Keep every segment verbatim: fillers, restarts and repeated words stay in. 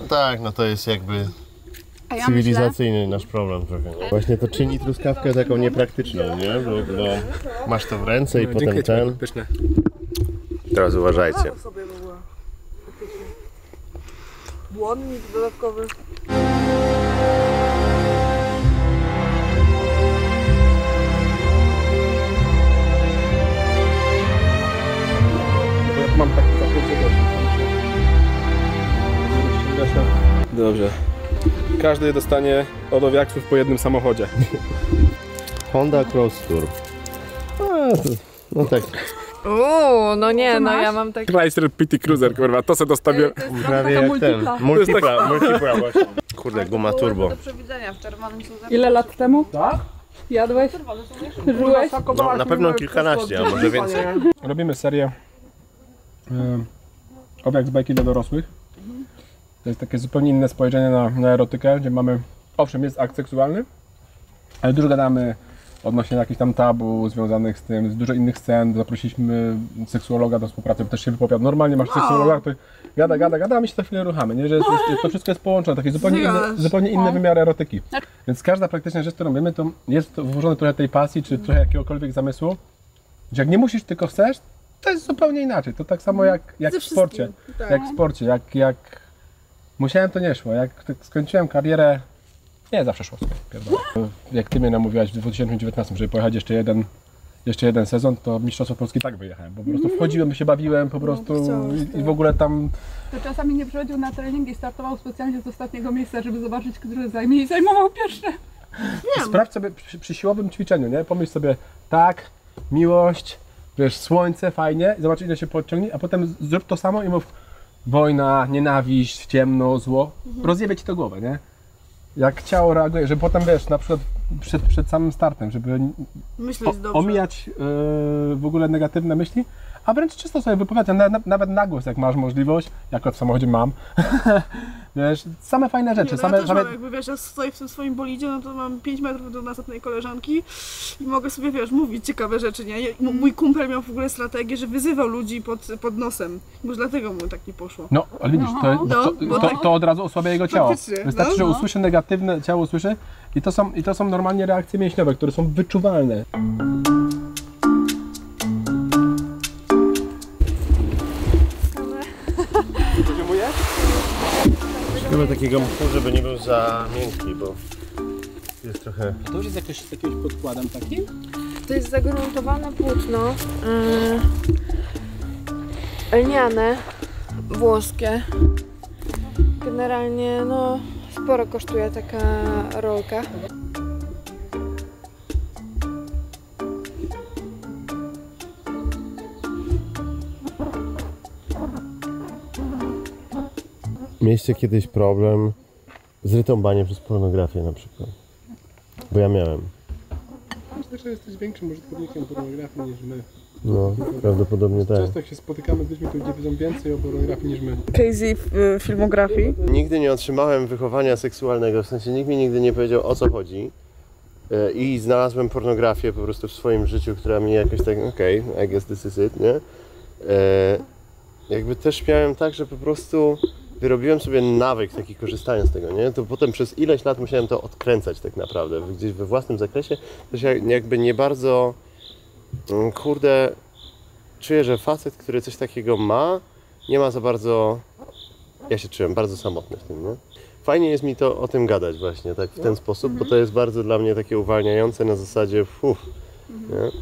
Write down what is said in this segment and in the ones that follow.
No tak, no to jest jakby ja cywilizacyjny myślę... nasz problem trochę. Nie? Właśnie to czyni truskawkę taką niepraktyczną, nie? Bo, bo masz to w ręce i no, potem ten... Teraz uważajcie. Błonnik dodatkowy. Mam taki zakrycie dość. Dobrze. Każdy dostanie od owiaksów po jednym samochodzie. Honda Cross Tour. A, to, no tak. Uuu, no nie, no ja mam taki... Chrysler P T Cruiser, kurwa, to se dostawię. Prawie jak ten. Multipla, multipla właśnie. Kurde, guma turbo. Do przewidzenia w czerwonym są Ile lat temu? Tak? Jadłeś? Żyłeś? No, na pewno kilkanaście, a może więcej. Robimy serię y, owiak z bajki dla dorosłych. To jest takie zupełnie inne spojrzenie na, na erotykę, gdzie mamy, owszem, jest akt seksualny, ale dużo gadamy odnośnie jakichś tam tabu związanych z tym, z dużo innych scen. Zaprosiliśmy seksuologa do współpracy, bo też się wypowiada. Normalnie masz seksuologa, który gada, gada, gada, a my się za chwilę ruchamy, nie? Że jest, jest, to wszystko jest połączone, taki zupełnie inny, zupełnie inny wymiar erotyki. Więc każda praktyczna rzecz, którą robimy, to jest to włożone trochę tej pasji, czy trochę jakiegokolwiek zamysłu, że jak nie musisz, tylko chcesz, to jest zupełnie inaczej. To tak samo jak, jak w sporcie. Jak w sporcie, jak, jak musiałem, to nie szło. Jak skończyłem karierę, nie zawsze szło sobie, pierdolę. Jak ty mnie namówiłaś w dwa tysiące dziewiętnastym, żeby pojechać jeszcze jeden, jeszcze jeden sezon, to Mistrzostwo Polski tak wyjechałem. Po prostu wchodziłem, się bawiłem po prostu i, i w ogóle tam... To czasami nie przychodził na treningi i startował specjalnie z ostatniego miejsca, żeby zobaczyć, który zajmie i zajmował pierwsze. Sprawdź sobie przy, przy siłowym ćwiczeniu, nie? Pomyśl sobie, tak, miłość, wiesz, słońce, fajnie, i zobacz, ile się podciągnie, a potem zrób to samo i mów wojna, nienawiść, ciemno, zło, mhm. rozjebie ci to głowę, nie? Jak ciało reaguje, żeby potem, wiesz, na przykład przed, przed samym startem, żeby o, omijać yy, w ogóle negatywne myśli, a wręcz czysto sobie wypowiadać, na, na, nawet na głos, jak masz możliwość, jako w samochodzie mam, wiesz, same fajne rzeczy. Nie, no same, ja też same... mam, jakby wiesz, ja stoję w tym swoim bolidzie, no to mam pięć metrów do następnej koleżanki i mogę sobie, wiesz, mówić ciekawe rzeczy, nie? Mój kumpel miał w ogóle strategię, że wyzywał ludzi pod, pod nosem, może dlatego mu tak nie poszło. No, ale widzisz, to, no, to, to, to, to od razu osłabia jego ciało. Wystarczy, no, że no. usłyszy negatywne, ciało usłyszy i to są, i to są normalnie reakcje mięśniowe, które są wyczuwalne. Poziomujesz? Szukamy takiego mchu, żeby nie był za miękki, bo jest trochę... To już jest jakoś, jakimś podkładem takim? To jest zagruntowane płótno, yy, lniane, włoskie. Generalnie, no, sporo kosztuje taka rolka. Mieliście kiedyś problem z rytąbaniem przez pornografię na przykład? Bo ja miałem. Myślę, że jesteś większym użytkownikiem pornografii niż my. No, prawdopodobnie tak. Często jak się spotykamy z ludźmi, którzy wiedzą więcej o pornografii niż my. Casey w filmografii. Nigdy nie otrzymałem wychowania seksualnego, w sensie nikt mi nigdy nie powiedział, o co chodzi. I znalazłem pornografię po prostu w swoim życiu, która mi jakoś tak, okej, okay, I guess this is it, nie? Jakby też miałem tak, że po prostu wyrobiłem sobie nawyk taki korzystania z tego, nie? To potem przez ileś lat musiałem to odkręcać tak naprawdę, gdzieś we własnym zakresie. Też jakby nie bardzo, kurde, czuję, że facet, który coś takiego ma, nie ma za bardzo, ja się czułem bardzo samotny w tym, nie? Fajnie jest mi to o tym gadać właśnie, tak w ten sposób, bo to jest bardzo dla mnie takie uwalniające na zasadzie, uff, nie?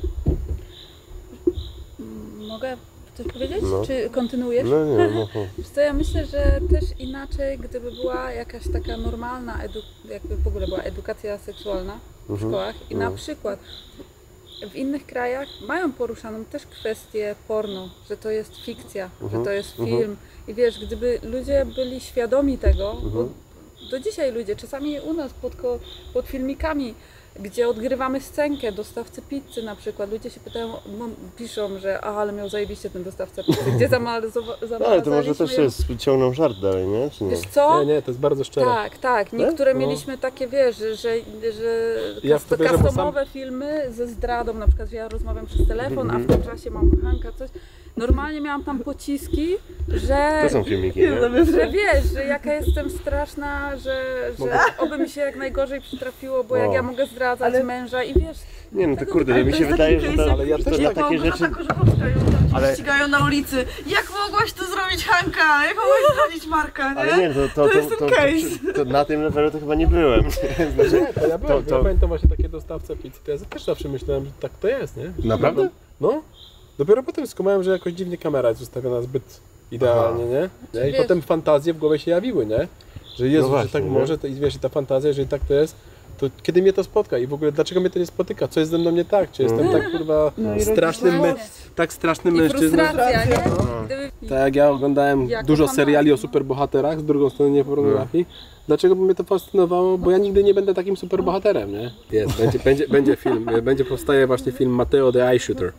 Mogę coś powiedzieć? No. Czy kontynuujesz? No nie, no. Wiesz co, ja myślę, że też inaczej, gdyby była jakaś taka normalna, edu- jakby w ogóle była edukacja seksualna w Mhm. szkołach i No. na przykład w innych krajach mają poruszaną też kwestię porno, że to jest fikcja, Mhm. że to jest Mhm. film i wiesz, gdyby ludzie byli świadomi tego, Mhm. bo do dzisiaj ludzie, czasami u nas pod, ko- pod filmikami, gdzie odgrywamy scenkę, dostawcy pizzy na przykład, ludzie się pytają, m- piszą, że a, ale miał zajebiście ten dostawca pizzy, gdzie zamalizowaliśmy. No, ale to może też jest, ciągną żart dalej, nie? Czy nie? Wiesz co? Nie, nie, to jest bardzo szczere. Tak, tak. Niektóre No. mieliśmy takie, wiesz, że, że, że Ja w to wierzę, bo customowe filmy ze zdradą, na przykład, że ja rozmawiam przez telefon, a w tym czasie mam kochanka, coś. normalnie miałam tam pociski, że... To są filmiki, nie? Że wiesz, że jaka jestem straszna, że, że oby mi się jak najgorzej przytrafiło, bo jak O. ja mogę zdradzać Ale- męża i wiesz... Nie no to tego- kurde, Ale to mi to się jest wydaje, taki że case, to, ale ja że też to tak- dla takie rzeczy... Agata Korzeniowska ją tam Ale- ścigają na ulicy. Jak mogłaś to zrobić, Hanka? Jak mogłaś zdradzić Marka, nie? Ale nie, to, to, To jest ten to, to, case. to na tym levelu to chyba nie byłem. Znaczy, Nie, to ja byłem. to- Ja pamiętam właśnie takie dostawce pizzy, to ja też zawsze myślałem, że tak to jest, nie? Naprawdę? No. Dopiero potem skumałem, że jakoś dziwnie kamera jest ustawiona zbyt idealnie, nie? nie? I Wiesz- potem fantazje w głowie się jawiły, nie? Że Jezu, No właśnie, że tak nie? może, to, i wiesz, i ta fantazja, jeżeli tak to jest, to kiedy mnie to spotka i w ogóle dlaczego mnie to nie spotyka? Co jest ze mną nie tak? Czy jestem tak kurwa No i strasznym, rodzice- mę- tak strasznym I mężczyzną? frustracja, nie? No. Gdyby... Tak jak ja oglądałem Jako dużo fanatyk. seriali o superbohaterach, z drugą strony nie pornografii. Dlaczego by mnie to fascynowało? Bo ja nigdy nie będę takim superbohaterem, nie? Jest, będzie, będzie, będzie film, będzie powstaje właśnie film Mateo the Eye Shooter.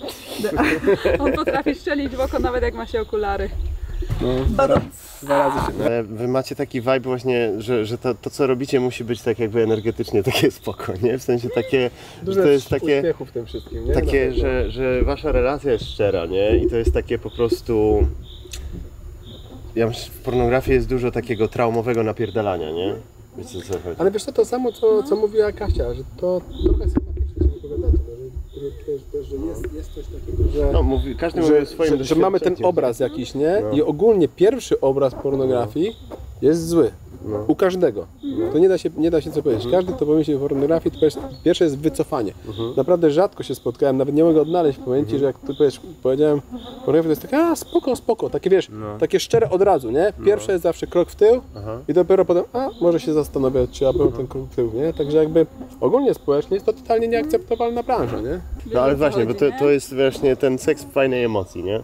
On potrafi strzelić w oko nawet jak ma się okulary. No, dwa, ra- dwa razy się. Ale wy macie taki vibe właśnie, że, że to, to co robicie musi być tak jakby energetycznie takie spoko, nie? W sensie takie, że Dużo to jest takie, uśmiechu w tym wszystkim, nie? takie Na pewno. że, że wasza relacja jest szczera, nie? I to jest takie po prostu... Ja myślę, że w pornografii jest dużo takiego traumowego napierdalania, nie? Wiecie o co chodzi? Ale wiesz co, to samo co, co mówiła Kasia, że to trochę sympatycznie się wypowiadacie, no, że, że, że, że jest, jest coś takiego, że... No, mówi, każdy mówi o że, swoim że, że mamy ten doświadczeniu. obraz jakiś, nie? No. I ogólnie pierwszy obraz pornografii jest zły. No. U każdego. To nie da się, nie da się co powiedzieć. Każdy, kto pomyśli o pornografii, to jest, pierwsze jest wycofanie. Naprawdę rzadko się spotkałem, nawet nie mogę odnaleźć w momencie, że jak ty powiesz, powiedziałem, pornografia to jest takie, a spoko, spoko, takie wiesz, No. takie szczere od razu, nie? Pierwsze jest zawsze krok w tył Aha. i dopiero potem, a może się zastanawiać, czy ja bym ten krok w tył, nie? Także jakby ogólnie społecznie jest to totalnie nieakceptowalna branża, nie? No ale Wiesz, o co właśnie, bo chodzi, to, nie? to jest właśnie ten seks w fajnej emocji, nie?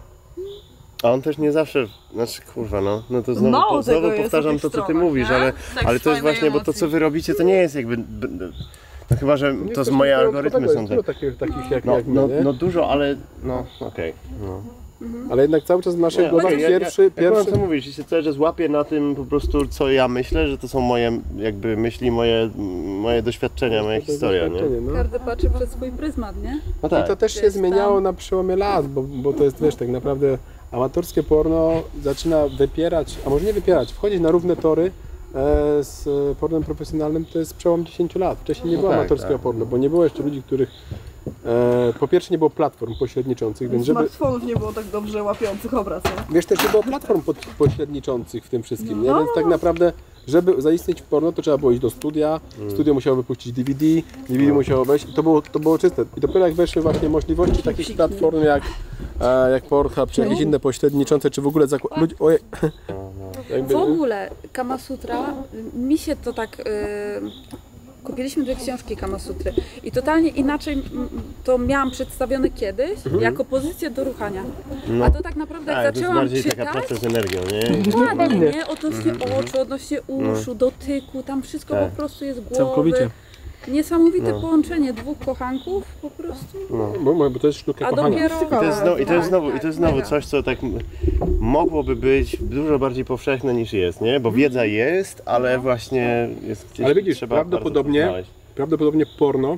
A on też nie zawsze, znaczy kurwa no, no to znowu, Mało po, znowu tego jest powtarzam w to tych co ty stronach, mówisz, nie? ale, Seks ale to jest fajnej właśnie, bo to emocji. co wy robicie to nie jest jakby, b- b- no chyba, że Nie, to z coś moje takiego algorytmy ciekawego, są jest te, dużo takich, takich jak, no, jak my, no, nie? no dużo, ale no okej, no. Ale jednak cały czas w naszych Nie, głowach okej, ja- pierwszy, ja, ja pierwszy... co mówisz, i się cały czas łapię na tym po prostu co ja myślę, że to są moje jakby myśli, moje, moje doświadczenia, moja historia, nie? doświadczenie, no. Każdy patrzy przez swój pryzmat, nie? No I tak. to też się Gdzieś zmieniało tam. na przełomie lat, bo, bo to jest, wiesz, tak naprawdę amatorskie porno zaczyna wypierać, a może nie wypierać, wchodzić na równe tory e, z pornem profesjonalnym, to jest przełom dziesięciu lat. Wcześniej nie No było tak, amatorskiego tak. porno, bo nie było jeszcze ludzi, których e, po pierwsze nie było platform pośredniczących, więc żeby, Smartfonów nie było tak dobrze łapiących obraz, nie? wiesz, też nie było platform pod, pośredniczących w tym wszystkim, nie? No. Więc tak naprawdę, żeby zaistnieć w porno, to trzeba było iść do studia, Mm. studio musiało wypuścić D V D, D V D No. musiało wejść i to było, to było czyste. I dopiero jak weszły właśnie możliwości takich platform jak, e, jak Pornhub, czy jakieś inne pośredniczące, czy w ogóle zakład... Ludzi... Ojej. Jakby, W ogóle Kama Sutra, mi się to tak... y, kupiliśmy dwie książki Kama Sutry i totalnie inaczej mm, to miałam przedstawione kiedyś jako pozycję do ruchania. No. A to tak naprawdę Tak, jak to jest zaczęłam bardziej taka czytać, praca z energią, nie? dokładnie, nie? Odnośnie oczu, odnośnie uszu, dotyku, tam wszystko Tak. po prostu jest głowy. Całkowicie. Niesamowite No. połączenie dwóch kochanków po prostu. Bo, bo to jest sztuka A kochania. dopiero... I to jest, znowu, i to jest Tak, znowu, i tak, to jest znowu mega. coś, co tak m- mogłoby być dużo bardziej powszechne niż jest, nie? Bo wiedza jest, ale właśnie jest gdzieś Ale widzisz, trzeba prawdopodobnie, bardzo znaleźć. prawdopodobnie porno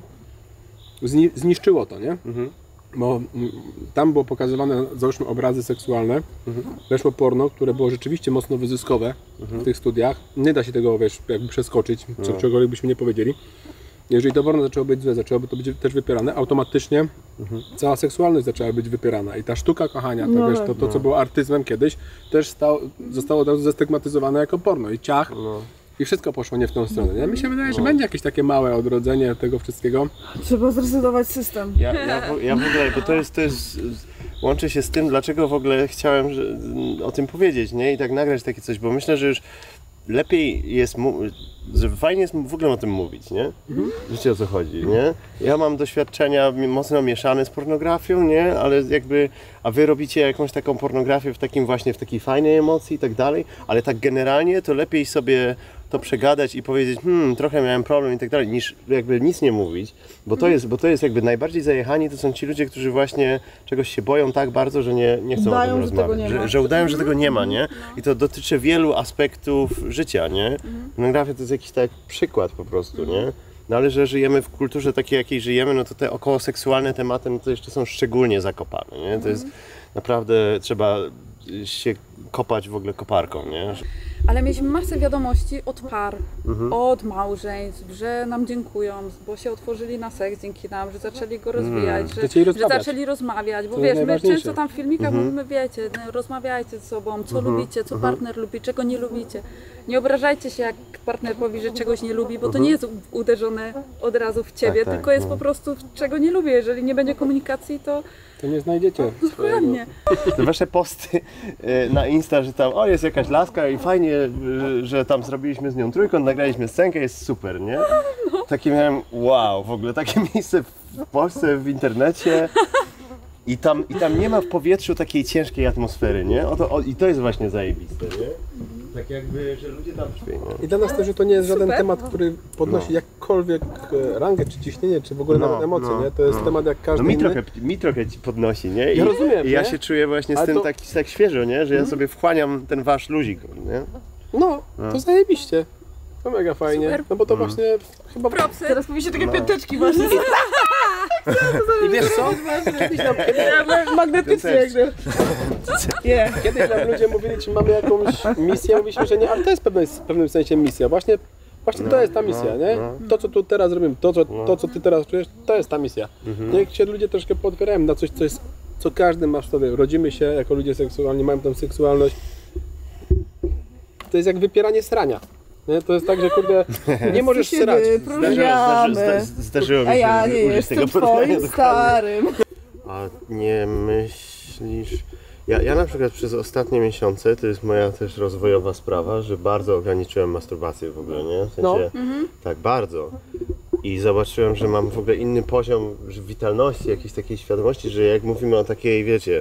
zni zniszczyło to, nie? Mhm. Bo mm, tam było pokazywane, załóżmy, obrazy seksualne, weszło porno, które było rzeczywiście mocno wyzyskowe w tych studiach. Nie da się tego, wiesz, jakby przeskoczyć, No. co, czegokolwiek byśmy nie powiedzieli. Jeżeli to porno zaczęło być złe, zaczęłoby to być też wypierane, automatycznie cała seksualność zaczęła być wypierana. I ta sztuka kochania, to, No wiesz, tak. to, to co było artyzmem kiedyś, też stał, zostało od razu zestygmatyzowane jako porno. I ciach, No. i wszystko poszło nie w tą stronę. Nie? Mi się wydaje, że będzie jakieś takie małe odrodzenie tego wszystkiego. Trzeba zresetować system. Ja, ja, w- ja w ogóle, bo to jest, to jest, łączy się z tym, dlaczego w ogóle chciałem że, o tym powiedzieć, nie? I tak nagrać takie coś, bo myślę, że już lepiej jest, mu- że fajnie jest w ogóle o tym mówić, nie? Wiecie o co chodzi, nie? Ja mam doświadczenia mi- mocno mieszane z pornografią, nie? Ale jakby, a wy robicie jakąś taką pornografię w takim właśnie, w takiej fajnej emocji i tak dalej, ale tak generalnie to lepiej sobie to przegadać i powiedzieć, hmm, trochę miałem problem i tak dalej, niż jakby nic nie mówić, bo to jest, bo to jest jakby najbardziej zajechani to są ci ludzie, którzy właśnie czegoś się boją tak bardzo, że nie, nie chcą Udają, o tym że tego rozmawiać, nie ma. że, że udają, że tego nie ma, nie? I to dotyczy wielu aspektów życia, nie? Pornografia to jest jakiś tak przykład po prostu, nie? No ale że żyjemy w kulturze takiej, jakiej żyjemy, no to te okołoseksualne tematy, no to jeszcze są szczególnie zakopane, nie? To jest, naprawdę trzeba się kopać w ogóle koparką, nie? Ale mieliśmy masę wiadomości od par, od małżeństw, że nam dziękują, bo się otworzyli na seks dzięki nam, że zaczęli go rozwijać, że, Zaczęli że rozmawiać. zaczęli rozmawiać, bo To wiesz, my najważniejsze. często tam w filmikach mówimy, wiecie, no, rozmawiajcie ze sobą, co lubicie, co partner lubi, czego nie lubicie. Nie obrażajcie się, jak partner powie, że czegoś nie lubi, bo to nie jest uderzone od razu w ciebie, Tak, tak, tylko jest no. po prostu czego nie lubię. Jeżeli nie będzie komunikacji, to To nie znajdziecie swojego. dokładnie. Te wasze posty y, na Insta, że tam o jest jakaś laska i fajnie, y, że tam zrobiliśmy z nią trójkąt, nagraliśmy scenkę, jest super, nie? Takie miałem, wow, w ogóle takie miejsce w Polsce, w internecie i tam, i tam nie ma w powietrzu takiej ciężkiej atmosfery, nie? O to, o, i to jest właśnie zajebiste, nie? Tak jakby, że ludzie tam śpią, nie? I dla nas też, że to nie jest żaden Super. temat, który podnosi No. jakkolwiek e, rangę, czy ciśnienie, czy w ogóle No, nawet emocje, no, nie? To jest no. temat jak każdy No mi inny. trochę, mi trochę ci podnosi, nie? I, Ja rozumiem, I ja nie? się czuję właśnie z Ale tym to- taki tak świeżo, nie? Że ja sobie wchłaniam ten wasz luzik, nie? No, No. to zajebiście. To mega fajnie. Super. No bo to właśnie chyba... Propsy. Teraz powinniście takie No. piąteczki właśnie. I wiesz co? Kiedyś nam, kiedyś, Magnetycznie Ten jakby. Nie. kiedyś nam ludzie mówili, czy mamy jakąś misję, mówiliśmy, że nie, ale to jest w pewnym, w pewnym sensie misja. Właśnie, właśnie to jest ta misja, nie? To, co tu teraz robimy, to, co, to, co ty teraz czujesz, to jest ta misja. Niech się ludzie troszkę podpierają na coś, co jest, co każdy ma w sobie. Rodzimy się jako ludzie seksualni, mamy tą seksualność. To jest jak wypieranie srania. Nie? To jest tak, że kurde, nie możesz siebie srać. Zdarzyło, zdarzy, Próżniamy. zda, zdarzyło mi A się ja nie użyć jestem tego porównania twoim dokładnie. starym. A nie myślisz... Ja, ja na przykład przez ostatnie miesiące, to jest moja też rozwojowa sprawa, że bardzo ograniczyłem masturbację w ogóle, nie? W sensie, No. tak bardzo. I zobaczyłem, że mam w ogóle inny poziom że witalności, jakiejś takiej świadomości, że jak mówimy o takiej, wiecie,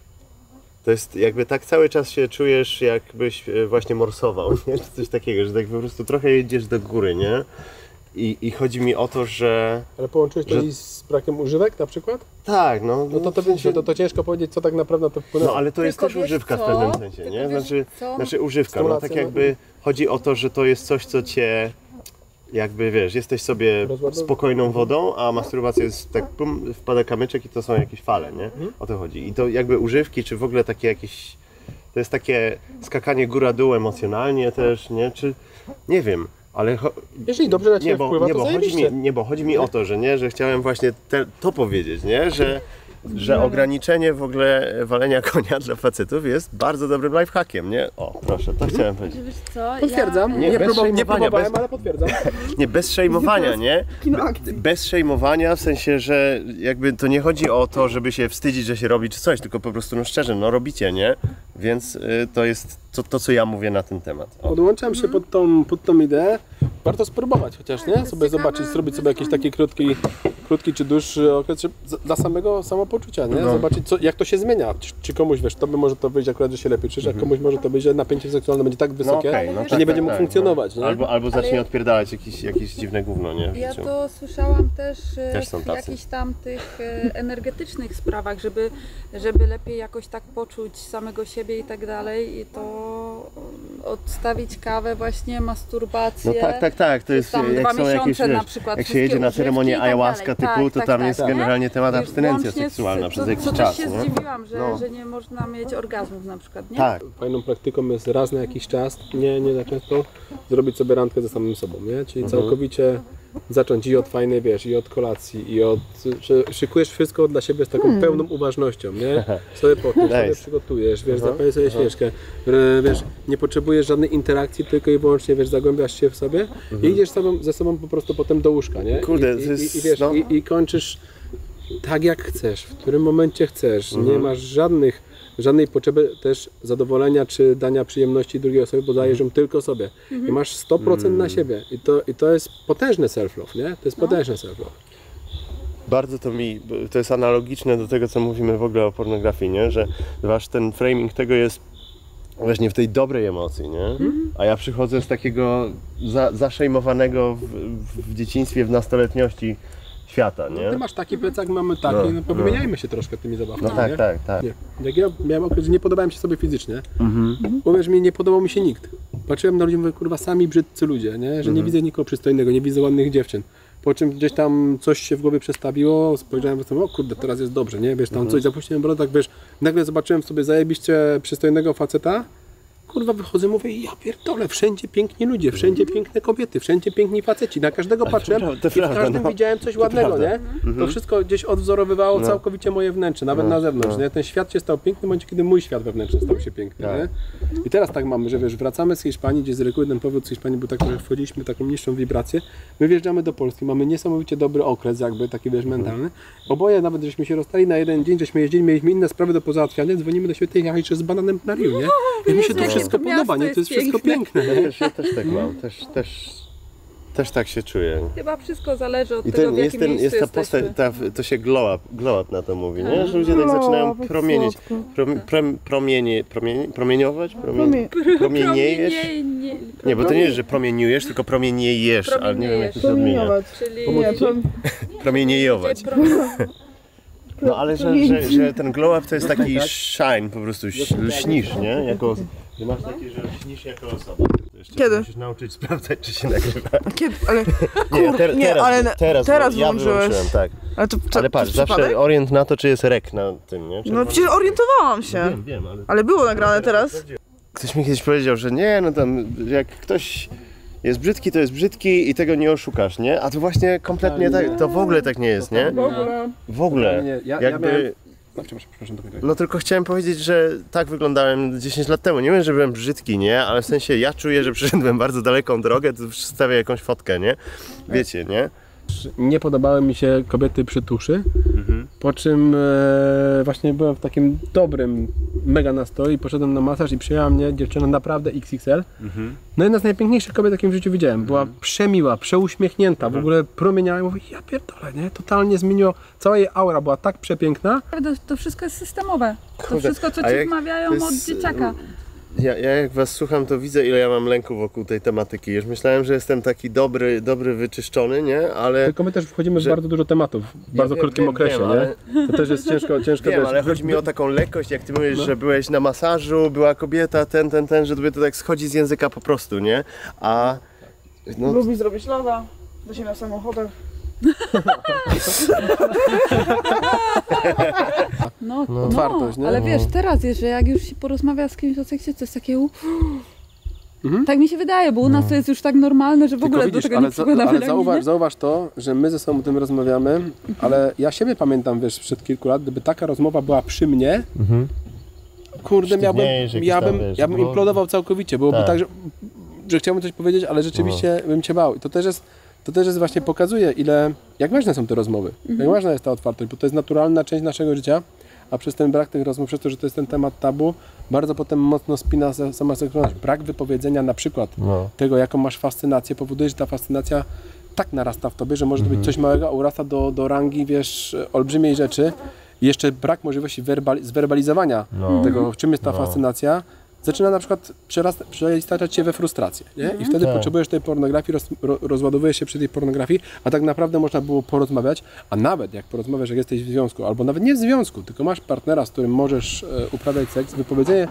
to jest jakby tak cały czas się czujesz, jakbyś e, właśnie morsował, nie? Czy coś takiego, że tak po prostu trochę jedziesz do góry, nie? I, i chodzi mi o to, że... Ale połączyłeś to Że- i z brakiem używek na przykład? Tak, no... No to, to, w sensie- to, to, to ciężko powiedzieć, co tak naprawdę na to wpłynęło. No ale to jest Tylko też wiesz używka w co? pewnym sensie, nie? Tylko wiesz Znaczy, co? znaczy używka, no Stymulacja, tak no. jakby chodzi o to, że to jest coś, co cię jakby wiesz, jesteś sobie Rozładowy- spokojną wodą, a masturbacja jest tak pum, wpada kamyczek i to są jakieś fale, nie? O to chodzi. I to jakby używki, czy w ogóle takie jakieś, to jest takie skakanie góra-dół emocjonalnie też, nie? Czy, nie wiem, ale cho- Jeżeli dobrze na ciebie nie, bo, wpływa, nie, to bo chodzi zajebiście. mi, nie, bo chodzi mi o to, że nie, że chciałem właśnie te, to powiedzieć, nie? Że, że ograniczenie w ogóle walenia konia dla facetów jest bardzo dobrym lifehackiem, nie? O, proszę, to chciałem powiedzieć. Wiesz co, Potwierdzam. Ja, Nie, Nie, bez próbował, nie szejmowania, próbowałem, bez- ale potwierdzam. Nie, bez szejmowania, nie? Kino akcji. Bez szejmowania, w sensie, że jakby to nie chodzi o to, żeby się wstydzić, że się robi czy coś, tylko po prostu, no szczerze, no robicie, nie? Więc y, to jest to, to, co ja mówię na ten temat. O. Podłączam się pod tą, pod tą ideę. Warto spróbować chociaż, nie? jest Sobie ciekawe zobaczyć, zrobić sobie jakiś taki krótki, krótki czy dłuższy okres czy z- dla samego samopoczucia, nie? No. Zobaczyć, co, jak to się zmienia. Czy, czy komuś, wiesz, tobie może to wyjść akurat, że się lepiej czujesz, a komuś może to wyjść, że napięcie seksualne będzie tak wysokie, okej, no że tak, nie tak, będzie mógł tak, funkcjonować, no. nie? Albo, albo zacznie Ale- odpierdalać jakieś, jakieś dziwne gówno, nie? W Ja życiu. to słyszałam też, e, Też są w tacy. jakichś tam tych e, energetycznych sprawach, żeby, żeby lepiej jakoś tak poczuć samego siebie i tak dalej i to um, odstawić kawę właśnie, masturbację. No tak, tak, tak, to jest tam jak dwa są jakieś, miesiące na wiesz, przykład, jak się wszystkie jedzie na używki ceremonię i tak ayahuasca dalej. typu, Tak, to tak, tam tak, jest nie? generalnie temat I abstynencja łącznie z- seksualna przez to, jakiś to czas, też się nie? zdziwiłam, że, No. że nie można mieć orgazmów na przykład, nie? Tak, Fajną praktyką jest raz na jakiś czas, nie, nie za często, zrobić sobie randkę ze samym sobą, nie? Czyli Mhm. całkowicie zacząć i od fajnej, wiesz, i od kolacji, i od, że szykujesz wszystko dla siebie z taką pełną uważnością, nie? Sobie potniesz, sobie Nice. przygotujesz, wiesz, Aha, zapalisz sobie świeczkę, że, wiesz, nie potrzebujesz żadnej interakcji, tylko i wyłącznie, wiesz, zagłębiasz się w sobie i idziesz sobą, ze sobą po prostu potem do łóżka, nie? Kurde, I, to i, jest, i, i wiesz, no. i, i kończysz tak jak chcesz, w którym momencie chcesz, nie masz żadnych, żadnej potrzeby też zadowolenia czy dania przyjemności drugiej osobie, bo dajesz ją tylko sobie i masz sto procent na siebie i to, i to jest potężny self-love, nie? To jest potężny self-love. bardzo to mi, to jest analogiczne do tego, co mówimy w ogóle o pornografii, nie? Że wasz ten framing tego jest właśnie w tej dobrej emocji, nie? A ja przychodzę z takiego za, zaszejmowanego w, w dzieciństwie, w nastoletniości świata, nie? Ty masz taki plecak, mamy taki, No, no, no. powymieniajmy się troszkę tymi zabawkami, No tak, nie? tak, tak. Nie. Jak ja miałem okres, że nie podobałem się sobie fizycznie, Mhm. uwierz mi, nie podobał mi się nikt. Patrzyłem na ludzi, mówię, kurwa, sami brzydcy ludzie, nie? Że nie widzę nikogo przystojnego, nie widzę ładnych dziewczyn. po czym gdzieś tam coś się w głowie przestawiło, spojrzałem po tym, o kurde, teraz jest dobrze, nie? Wiesz, tam Mhm. coś zapuściłem, bo tak wiesz, nagle zobaczyłem sobie zajebiście przystojnego faceta, kurwa, wychodzę, mówię, ja pierdolę, wszędzie piękni ludzie, wszędzie piękne kobiety, wszędzie piękni faceci, na każdego Ale to patrzyłem prawda, to i w prawda, każdym no. widziałem coś To ładnego, prawda. nie? Mhm. To wszystko gdzieś odwzorowywało No. całkowicie moje wnętrze, nawet No, na zewnątrz, no. nie? Ten świat się stał piękny w momencie, kiedy mój świat wewnętrzny stał się piękny, Tak. nie? I teraz tak mamy, że wiesz, wracamy z Hiszpanii, gdzie z reguły ten powód z Hiszpanii był taki, że wchodziliśmy w taką niższą wibrację, my wjeżdżamy do Polski, mamy niesamowicie dobry okres jakby, taki wiesz, mentalny. Oboje nawet, żeśmy się rozstali na jeden dzień, żeśmy jeździli, mieliśmy inne sprawy do pozałatwiania, dzwonimy do świetnej jachniczy z bananem na Riu, nie? I mi się to jakie wszystko to podoba, miasto nie? To jest jest wszystko piękne. piękne, nie? Też, ja też tak mam, też, też, też tak się czuję. Chyba wszystko zależy od I tego, ten, w jest, jakim ten, miejscu jest ta jesteśmy. postać, ta, to się glow up, glow up na to mówi, nie? Że ludzie tak zaczynają promienić, prom, prom, promienie, promienie, promieniować, promie, promieniejesz. nie, Nie, bo to nie jest, że promieniujesz, tylko promieniejesz, ale nie wiem jak to się odmienia. Czyli Nie, to... Promieniejować. No ale że, że, że ten glow up to jest taki shine, po prostu ś- lśnisz, nie? Jako, że masz takie, że lśnisz jako osoba. To jeszcze Kiedy? musisz nauczyć sprawdzać, czy się nagrywa. A kiedy? Ale... Nie, Kur... ter, nie, teraz, ale teraz, teraz ja włączyłeś. wyłączyłem, tak. Ale, to, to, Ale patrz, to zawsze przypadek? orient na to, czy jest rek na tym, nie? No Czerwony. przecież orientowałam się. Wiem, wiem, ale... Ale było nagrane teraz. Ktoś mi kiedyś powiedział, że nie, no tam jak ktoś jest brzydki, to jest brzydki i tego nie oszukasz, nie? A to właśnie kompletnie tak, to w ogóle tak nie jest, nie? W ogóle. W ogóle. Nie, ja- ja Jakby... miałem- No, przepraszam, przepraszam, to No tylko chciałem powiedzieć, że tak wyglądałem dziesięć lat temu. Nie wiem, że byłem brzydki, nie? Ale w sensie ja czuję, że przeszedłem bardzo daleką drogę, to przedstawię jakąś fotkę, nie? Wiecie, nie? Nie podobały mi się kobiety przy tuszy, po czym e, właśnie byłem w takim dobrym mega nastroju i poszedłem na masaż i przyjęła mnie dziewczyna naprawdę X X L. No jedna z najpiękniejszych kobiet, jakie w życiu widziałem. Była przemiła, przeuśmiechnięta, w ogóle promieniała i mówię, ja pierdolę, nie? Totalnie zmieniło, cała jej aura była tak przepiękna. To, to wszystko jest systemowe. To Kurde, wszystko, co a ci jak wmawiają to od jest, dzieciaka. Ja, ja jak was słucham, to widzę, ile ja mam lęku wokół tej tematyki. Już myślałem, że jestem taki dobry, dobry, wyczyszczony, nie? Ale... Tylko my też wchodzimy w że- bardzo dużo tematów w bardzo wiem, krótkim wiem, okresie, wiem, nie? ale- To też jest ciężko, ciężko Wiem, wiesz, ale chodzi mi o taką lekkość, jak ty mówisz, że byłeś na masażu, była kobieta, ten, ten, ten, że tobie to tak schodzi z języka po prostu, nie? A... No, Lubi zrobić loga. Do się na samochodach. No, no, Otwartość, nie? ale No. wiesz, teraz jest, że jak już się porozmawia z kimś o seksie, to jest takie uff. Mhm. Tak mi się wydaje, bo u nas to jest już tak normalne, że w ogóle Tylko do tego ale, nie za, przykładamy ale wagi, zauważ, nie? zauważ to, że my ze sobą o tym rozmawiamy, ale ja siebie pamiętam, wiesz, sprzed kilku lat, gdyby taka rozmowa była przy mnie, kurde, miałbym, Sztywniejszy jakiś ja tam, bym, wiesz, ja bym było- implodował całkowicie, byłoby Tak. tak, że, że chciałbym coś powiedzieć, ale rzeczywiście bym cię bał. I to też jest, to też jest właśnie pokazuje, ile, jak ważne są te rozmowy, jak ważna jest ta otwartość, bo to jest naturalna część naszego życia, a przez ten brak tych rozmów, przez to, że to jest ten temat tabu, bardzo potem mocno spina sa- sama seksualność. Brak wypowiedzenia na przykład no. tego, jaką masz fascynację, powoduje, że ta fascynacja tak narasta w tobie, że może to być coś małego, a urasta do, do rangi, wiesz, olbrzymiej rzeczy. I jeszcze brak możliwości werbali- zwerbalizowania No. tego, czym jest ta No. fascynacja, zaczyna na przykład przerast- przestaczać się we frustrację, nie? I wtedy Tak. potrzebujesz tej pornografii, roz, ro, rozładowujesz się przy tej pornografii, a tak naprawdę można było porozmawiać, a nawet jak porozmawiasz, jak jesteś w związku, albo nawet nie w związku, tylko masz partnera, z którym możesz e, uprawiać seks, wypowiedzenie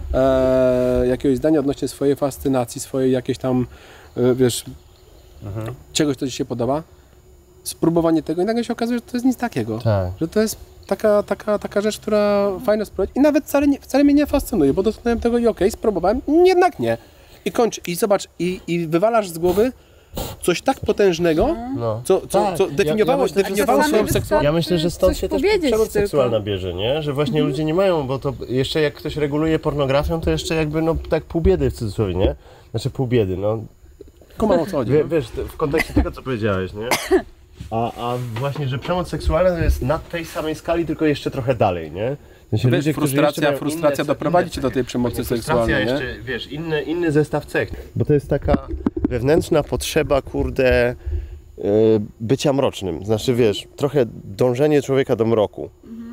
e, jakiegoś zdania odnośnie swojej fascynacji, swojej jakiejś tam, e, wiesz, czegoś, co ci się podoba, spróbowanie tego i nagle się okazuje, że to jest nic takiego. Tak. Że to jest taka, taka, taka rzecz, która fajnie spróbować i nawet wcale, nie, wcale mnie nie fascynuje, bo dotknąłem tego i okej, spróbowałem, jednak nie. I kończ, i zobacz, i, i wywalasz z głowy coś tak potężnego, No. co, co, Tak. co definiowało, Ja- ja myślę, że definiowało czasami swoją wystarczy- seksualność. Ja myślę, że stąd coś się też powiedzieć przemoc tylko. seksualna bierze, nie? Że właśnie ludzie nie mają, bo to jeszcze jak ktoś reguluje pornografią, to jeszcze jakby no tak pół biedy w cudzysłowie, nie? Znaczy pół biedy, no. Kumam, o co chodzi. Wie, no. wiesz, w kontekście tego, co powiedziałeś, nie? A, a właśnie, że przemoc seksualna to jest na tej samej skali, tylko jeszcze trochę dalej, nie? W sensie Wiesz, ludzie, którzy jeszcze frustracja, mają frustracja inne- doprowadzi inne cię do tej cechy. przemocy Właśnie frustracja seksualnej, nie? jeszcze, wiesz, inny, inny zestaw cech. Bo to jest taka wewnętrzna potrzeba, kurde, yy, bycia mrocznym. Znaczy, wiesz, trochę dążenie człowieka do mroku.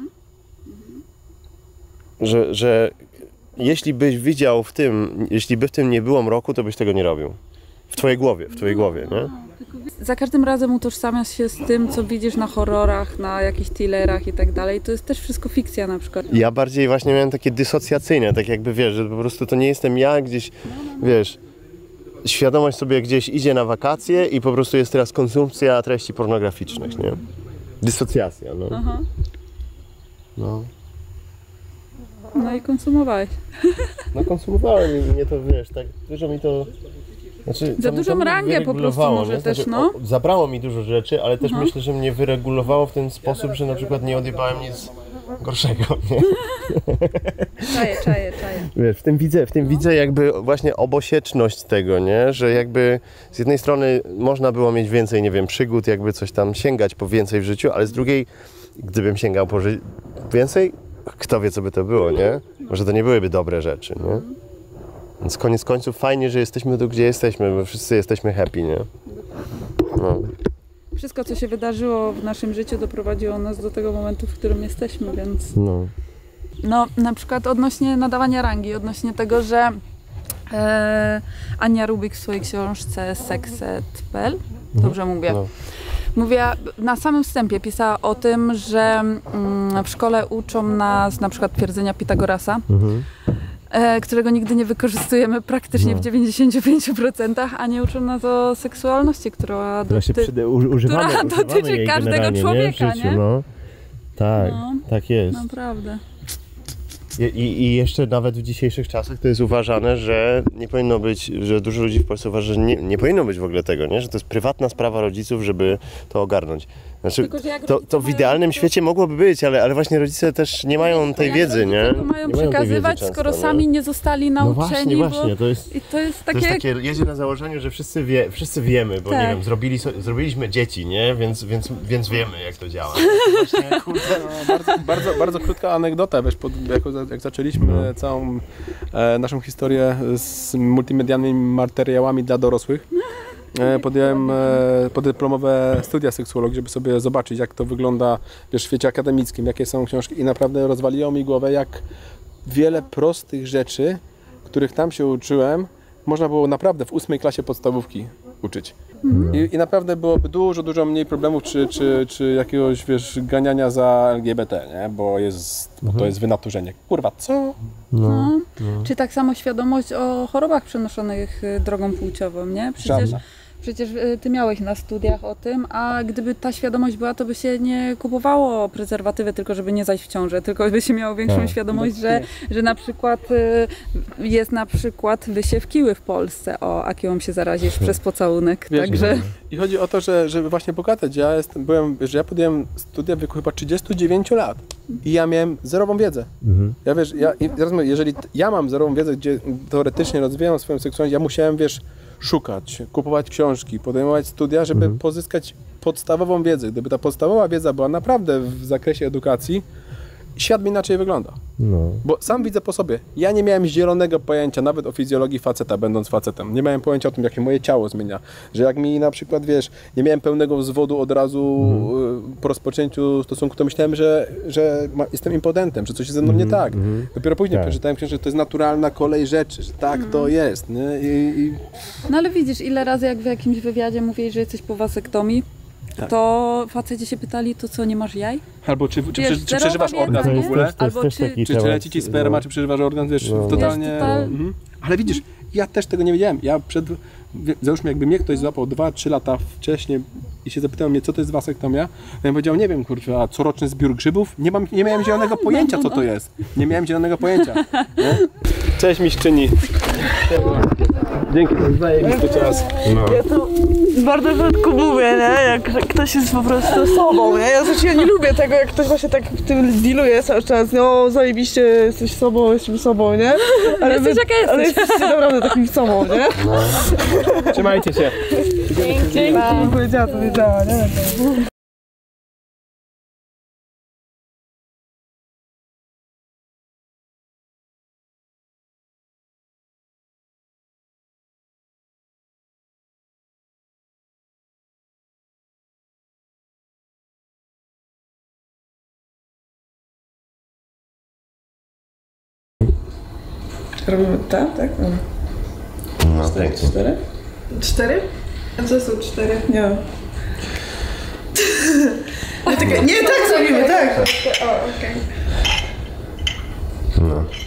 Że, że jeśli byś widział w tym, jeśli by w tym nie było mroku, to byś tego nie robił. W twojej głowie, w twojej głowie, nie? Za każdym razem utożsamiasz się z tym, co widzisz na horrorach, na jakichś thrillerach i tak dalej. To jest też wszystko fikcja na przykład. Ja bardziej właśnie miałem takie dysocjacyjne, tak jakby wiesz, że po prostu to nie jestem ja gdzieś, wiesz, świadomość sobie gdzieś idzie na wakacje i po prostu jest teraz konsumpcja treści pornograficznych, nie? Dysocjacja, no. Aha. No, No i konsumowałeś. no konsumowałem i mnie to, wiesz, tak dużo mi to... Znaczy, Za to- dużą to mnie rangę po prostu wyregulowało, może nie? też, Znaczy, no. o, zabrało mi dużo rzeczy, ale też Mhm. myślę, że mnie wyregulowało w ten sposób, że na przykład nie odjebałem nic gorszego, nie? Czaję, czaję, czaję. Wiesz, w tym widzę, w tym widzę jakby właśnie obosieczność tego, nie? Że jakby z jednej strony można było mieć więcej, nie wiem, przygód, jakby coś tam sięgać po więcej w życiu, ale z drugiej, gdybym sięgał po ży- więcej, kto wie, co by to było, nie? Może to nie byłyby dobre rzeczy, nie? Więc koniec końców fajnie, że jesteśmy tu, gdzie jesteśmy, bo wszyscy jesteśmy happy, nie? No. Wszystko, co się wydarzyło w naszym życiu, doprowadziło nas do tego momentu, w którym jesteśmy, więc... No. No, na przykład odnośnie nadawania rangi, odnośnie tego, że e, Ania Rubik w swojej książce Sexet kropka pe el, dobrze mówię, No. mówiła, na samym wstępie pisała o tym, że mm, w szkole uczą nas na przykład twierdzenia Pitagorasa, Mhm. e, którego nigdy nie wykorzystujemy praktycznie No. w dziewięćdziesięciu pięciu procentach, a nie uczą nas o seksualności, która Która się doty- przyda, u, używamy, która używamy dotyczy jej każdego generalnie, człowieka, nie? W życiu, nie? No. Tak, No. tak jest. Naprawdę. I, i, I jeszcze nawet w dzisiejszych czasach to jest uważane, że nie powinno być, że dużo ludzi w Polsce uważa, że nie, nie powinno być w ogóle tego, nie? Że to jest prywatna sprawa rodziców, żeby to ogarnąć. Znaczy, Tylko, że jak to, rodzice to w mają idealnym to- świecie mogłoby być, ale, ale właśnie rodzice też nie mają tej Jak wiedzy, nie? rodzice to mają Nie tej przekazywać, wiedzy skoro często, sami nie? nie zostali No nauczeni, właśnie, bo... właśnie, to jest... I to jest To takie... jest takie, jedzie na założeniu, że wszyscy, wie, wszyscy wiemy, bo Tak. nie wiem, zrobili, so- zrobiliśmy dzieci, nie? Więc, więc, więc wiemy, jak to działa. Właśnie, kurde, No, bardzo, bardzo, bardzo krótka anegdota, wiesz, pod, jak, jak zaczęliśmy No. całą e, naszą historię z multimedialnymi materiałami dla dorosłych, e, podjąłem e, podyplomowe studia seksuologii, żeby sobie zobaczyć, jak to wygląda wiesz, w świecie akademickim, jakie są książki i naprawdę rozwaliło mi głowę, jak wiele prostych rzeczy, których tam się uczyłem, można było naprawdę w ósmej klasie podstawówki uczyć. I, I naprawdę byłoby dużo, dużo mniej problemów, czy, czy, czy jakiegoś, wiesz, ganiania za L G B T, nie? Bo jest, bo to jest wynaturzenie. Kurwa, co? No. Czy tak samo świadomość o chorobach przenoszonych y, drogą płciową, nie? Przecież, Żadna. przecież y, ty miałeś na studiach o tym, a gdyby ta świadomość była, to by się nie kupowało prezerwatywy tylko, żeby nie zajść w ciążę, tylko by się miało większą Tak. świadomość, że, że na przykład y, jest na przykład wysiew kiły w Polsce, o, a kiłą się zarazisz przez pocałunek, Wiesz, także... I chodzi o to, że, żeby właśnie pokazać, ja jestem, byłem, że ja podjąłem studia w wieku chyba trzydziestu dziewięciu lat i ja miałem zerową wiedzę. Mhm. Ja wiesz, ja, i teraz mówię, jeżeli t- ja mam zerową wiedzę, gdzie teoretycznie rozwijam swoją seksualność, ja musiałem, wiesz, szukać, kupować książki, podejmować studia, żeby Mhm. pozyskać podstawową wiedzę. Gdyby ta podstawowa wiedza była naprawdę w zakresie edukacji, świat mi inaczej wygląda. No. Bo sam widzę po sobie, ja nie miałem zielonego pojęcia nawet o fizjologii faceta, będąc facetem. Nie miałem pojęcia o tym, jak się moje ciało zmienia. Że jak mi na przykład, wiesz, nie miałem pełnego wzwodu od razu y, po rozpoczęciu stosunku, to myślałem, że, że ma, jestem impotentem, że coś jest ze mną nie tak. Dopiero później Tak. przeczytałem książkę, że to jest naturalna kolej rzeczy, że tak to jest. Nie? I, i... No ale widzisz, ile razy jak w jakimś wywiadzie mówiłeś, że jesteś po wasektomii, Tak. to faceci się pytali, to co, nie masz jaj? Albo czy, czy, Wiesz, czy, czy zerowa przeżywasz wiedza, orgazm nie? w ogóle? To jest Albo też czy- taki Czy, czy temat, leci ci sperma, czy przeżywasz orgazm, wiesz, No. totalnie... Wiesz, total- Mhm. Ale widzisz, ja też tego nie wiedziałem. Ja przed, wie- załóżmy, jakby mnie ktoś złapał dwa trzy lata wcześniej i się zapytał mnie, co to jest wasektomia, ja bym powiedział, nie wiem, kurczę, a coroczny zbiór grzybów? Nie, mam, nie miałem zielonego pojęcia, co to jest. Nie miałem zielonego pojęcia. Nie? Cześć, mistrzyni. Dzięki, to jest zajebisty czas. No. Ja to bardzo rzadko mówię, nie? Jak że ktoś jest po prostu sobą, nie? Ja znaczy ja nie lubię tego, jak ktoś właśnie tak w tym dealuje cały czas. No zajebiście, jesteś sobą, jestem sobą, nie? Ale Jesteś jaka jesteś. Ale jesteście naprawdę takim sobą, nie? Trzymajcie się. Dzięki. Powiedziała, to wiedziała, nie? Robimy tak, tak? No, pięknie. Cztery? Cztery? A co są cztery? Nie wiem. Nie, tak zrobimy, tak. O, okej. No.